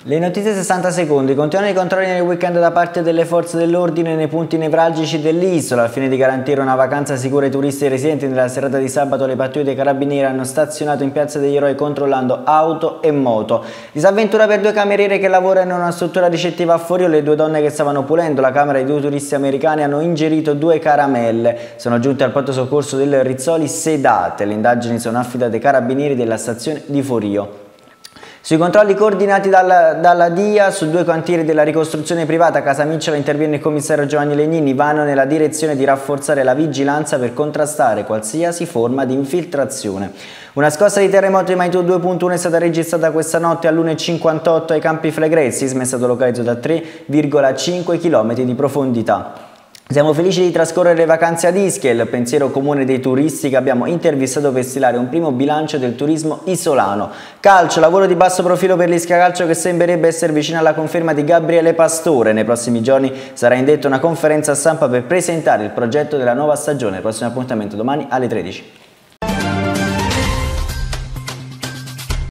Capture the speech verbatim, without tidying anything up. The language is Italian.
Le notizie sessanta secondi. Continuano i controlli nel weekend da parte delle forze dell'ordine nei punti nevralgici dell'isola. Al fine di garantire una vacanza sicura ai turisti e residenti, nella serata di sabato le pattuglie dei carabinieri hanno stazionato in Piazza degli Eroi controllando auto e moto. Disavventura per due cameriere che lavorano in una struttura ricettiva a Forio. Le due donne che stavano pulendo la camera di due turisti americani hanno ingerito due caramelle. Sono giunte al pronto soccorso del Rizzoli sedate. Le indagini sono affidate ai carabinieri della stazione di Forio. Sui controlli coordinati dalla, dalla D I A su due cantieri della ricostruzione privata a Casamicciola interviene il commissario Giovanni Legnini. Vanno nella direzione di rafforzare la vigilanza per contrastare qualsiasi forma di infiltrazione. Una scossa di terremoto di magnitudo due punto uno è stata registrata questa notte all'una e cinquantotto ai Campi Flegrei. Il sisma è stato localizzato a tre virgola cinque chilometri di profondità. Siamo felici di trascorrere le vacanze ad Ischia, il pensiero comune dei turisti che abbiamo intervistato per stilare un primo bilancio del turismo isolano. Calcio, lavoro di basso profilo per l'Ischia Calcio che sembrerebbe essere vicino alla conferma di Gabriele Pastore. Nei prossimi giorni sarà indetta una conferenza stampa per presentare il progetto della nuova stagione. Il prossimo appuntamento domani alle tredici.